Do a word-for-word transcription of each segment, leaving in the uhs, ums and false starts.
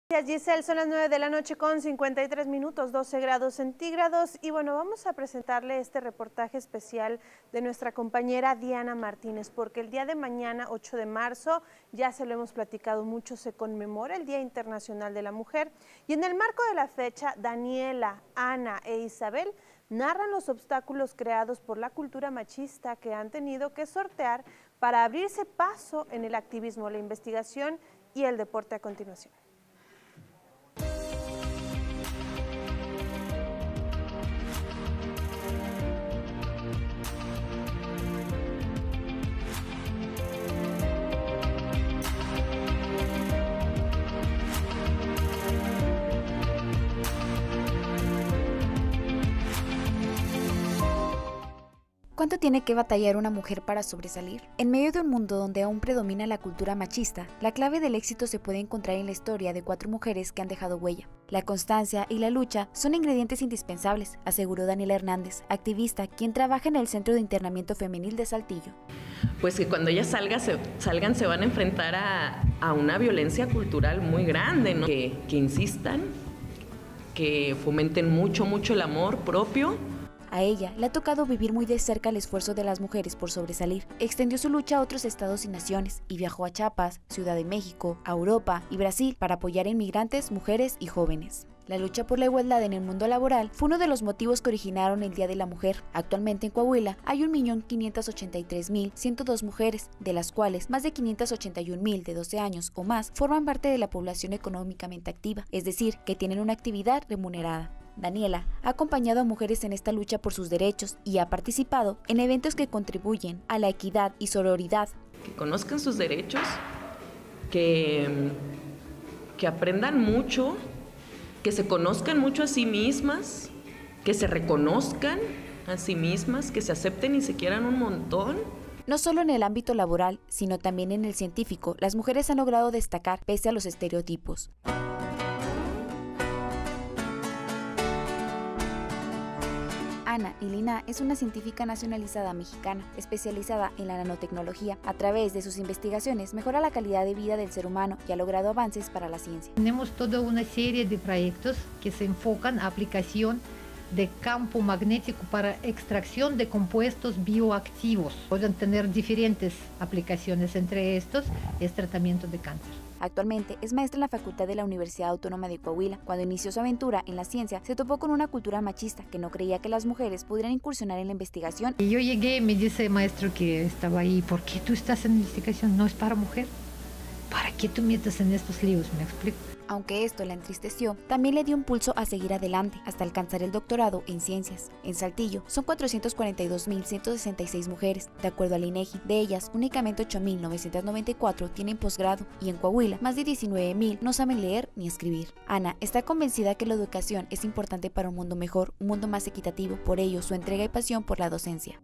Gracias, Giselle. Son las nueve de la noche con cincuenta y tres minutos, doce grados centígrados. Y bueno, vamos a presentarle este reportaje especial de nuestra compañera Diana Martínez, porque el día de mañana, ocho de marzo, ya se lo hemos platicado mucho, se conmemora el Día Internacional de la Mujer. Y en el marco de la fecha, Daniela, Ana e Isabel narran los obstáculos creados por la cultura machista que han tenido que sortear para abrirse paso en el activismo, la investigación y el deporte a continuación. ¿Cuánto tiene que batallar una mujer para sobresalir? En medio de un mundo donde aún predomina la cultura machista, la clave del éxito se puede encontrar en la historia de cuatro mujeres que han dejado huella. La constancia y la lucha son ingredientes indispensables, aseguró Daniela Hernández, activista, quien trabaja en el Centro de Internamiento Femenil de Saltillo. Pues que cuando ellas salga, se, salgan se van a enfrentar a, a una violencia cultural muy grande, ¿no? Que, que insistan, que fomenten mucho, mucho el amor propio. A ella le ha tocado vivir muy de cerca el esfuerzo de las mujeres por sobresalir. Extendió su lucha a otros estados y naciones y viajó a Chiapas, Ciudad de México, a Europa y Brasil para apoyar a inmigrantes, mujeres y jóvenes. La lucha por la igualdad en el mundo laboral fue uno de los motivos que originaron el Día de la Mujer. Actualmente en Coahuila hay un millón quinientas ochenta y tres mil ciento dos mujeres, de las cuales más de quinientas ochenta y un mil de doce años o más forman parte de la población económicamente activa, es decir, que tienen una actividad remunerada. Daniela ha acompañado a mujeres en esta lucha por sus derechos y ha participado en eventos que contribuyen a la equidad y sororidad. Que conozcan sus derechos, que, que aprendan mucho, que se conozcan mucho a sí mismas, que se reconozcan a sí mismas, que se acepten y se quieran un montón. No solo en el ámbito laboral, sino también en el científico, las mujeres han logrado destacar pese a los estereotipos. Ana Ilina es una científica nacionalizada mexicana, especializada en la nanotecnología. A través de sus investigaciones mejora la calidad de vida del ser humano y ha logrado avances para la ciencia. Tenemos toda una serie de proyectos que se enfocan a aplicación de campo magnético para extracción de compuestos bioactivos. Pueden tener diferentes aplicaciones, entre estos es tratamiento de cáncer. Actualmente es maestra en la Facultad de la Universidad Autónoma de Coahuila. Cuando inició su aventura en la ciencia, se topó con una cultura machista que no creía que las mujeres pudieran incursionar en la investigación. Y yo llegué y me dice el maestro que estaba ahí, ¿por qué tú estás en investigación? ¿No es para mujer? ¿Para qué tú metes en estos líos? ¿Me explico? Aunque esto la entristeció, también le dio impulso a seguir adelante hasta alcanzar el doctorado en ciencias. En Saltillo son cuatrocientas cuarenta y dos mil ciento sesenta y seis mujeres, de acuerdo al INEGI. De ellas, únicamente ocho mil novecientas noventa y cuatro tienen posgrado y en Coahuila, más de diecinueve mil no saben leer ni escribir. Ana está convencida que la educación es importante para un mundo mejor, un mundo más equitativo, por ello su entrega y pasión por la docencia.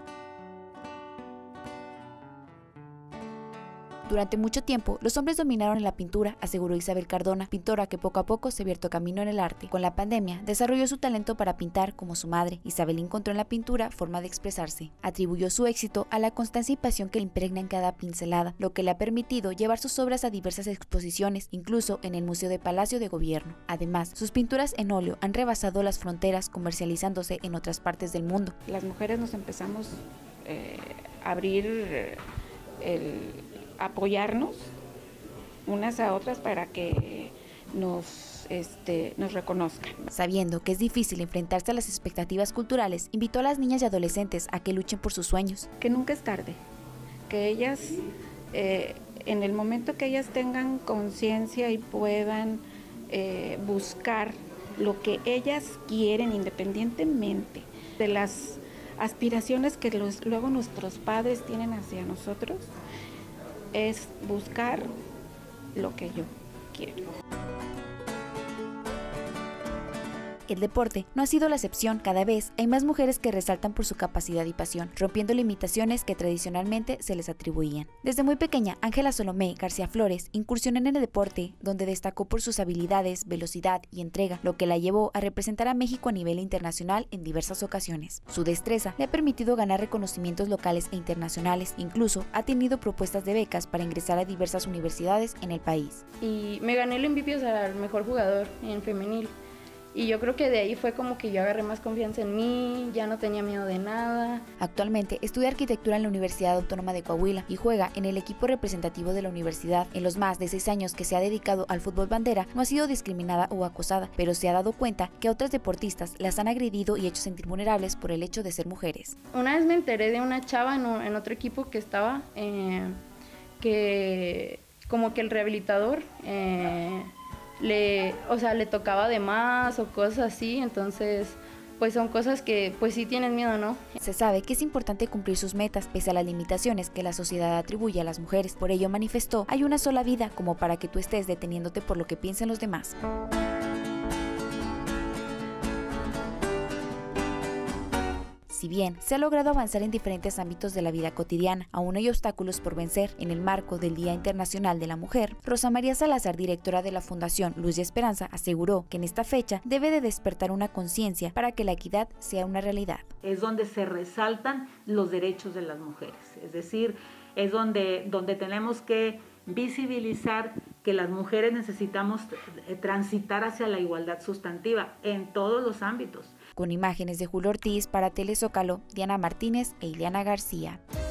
Durante mucho tiempo, los hombres dominaron en la pintura, aseguró Isabel Cardona, pintora que poco a poco se abierto camino en el arte. Con la pandemia, desarrolló su talento para pintar como su madre. Isabel encontró en la pintura forma de expresarse. Atribuyó su éxito a la constancia y pasión que le impregna en cada pincelada, lo que le ha permitido llevar sus obras a diversas exposiciones, incluso en el Museo de Palacio de Gobierno. Además, sus pinturas en óleo han rebasado las fronteras, comercializándose en otras partes del mundo. Las mujeres nos empezamos eh, a abrir el... apoyarnos unas a otras para que nos, este, nos reconozcan. Sabiendo que es difícil enfrentarse a las expectativas culturales, invitó a las niñas y adolescentes a que luchen por sus sueños. Que nunca es tarde, que ellas, eh, en el momento que ellas tengan conciencia y puedan eh, buscar lo que ellas quieren independientemente de las aspiraciones que los, luego nuestros padres tienen hacia nosotros, es buscar lo que yo quiero. El deporte no ha sido la excepción, cada vez hay más mujeres que resaltan por su capacidad y pasión, rompiendo limitaciones que tradicionalmente se les atribuían. Desde muy pequeña, Ángela Salomé García Flores incursionó en el deporte, donde destacó por sus habilidades, velocidad y entrega, lo que la llevó a representar a México a nivel internacional en diversas ocasiones. Su destreza le ha permitido ganar reconocimientos locales e internacionales, incluso ha tenido propuestas de becas para ingresar a diversas universidades en el país. Y me gané el M V P, o sea, el mejor jugador en femenil. Y yo creo que de ahí fue como que yo agarré más confianza en mí, ya no tenía miedo de nada. Actualmente estudia arquitectura en la Universidad Autónoma de Coahuila y juega en el equipo representativo de la universidad. En los más de seis años que se ha dedicado al fútbol bandera, no ha sido discriminada o acosada, pero se ha dado cuenta que otras deportistas las han agredido y hecho sentir vulnerables por el hecho de ser mujeres. Una vez me enteré de una chava en, un, en otro equipo que estaba, eh, que como que el rehabilitador... Eh, le, o sea, le tocaba de más o cosas así, entonces pues son cosas que pues sí tienen miedo, ¿no? Se sabe que es importante cumplir sus metas pese a las limitaciones que la sociedad atribuye a las mujeres. Por ello manifestó, hay una sola vida como para que tú estés deteniéndote por lo que piensen los demás. Si bien se ha logrado avanzar en diferentes ámbitos de la vida cotidiana, aún hay obstáculos por vencer. En el marco del Día Internacional de la Mujer, Rosa María Salazar, directora de la Fundación Luz y Esperanza, aseguró que en esta fecha debe de despertar una conciencia para que la equidad sea una realidad. Es donde se resaltan los derechos de las mujeres, es decir, es donde, donde tenemos que visibilizar que las mujeres necesitamos transitar hacia la igualdad sustantiva en todos los ámbitos. Con imágenes de Julio Ortiz para Telezócalo, Diana Martínez e Ileana García.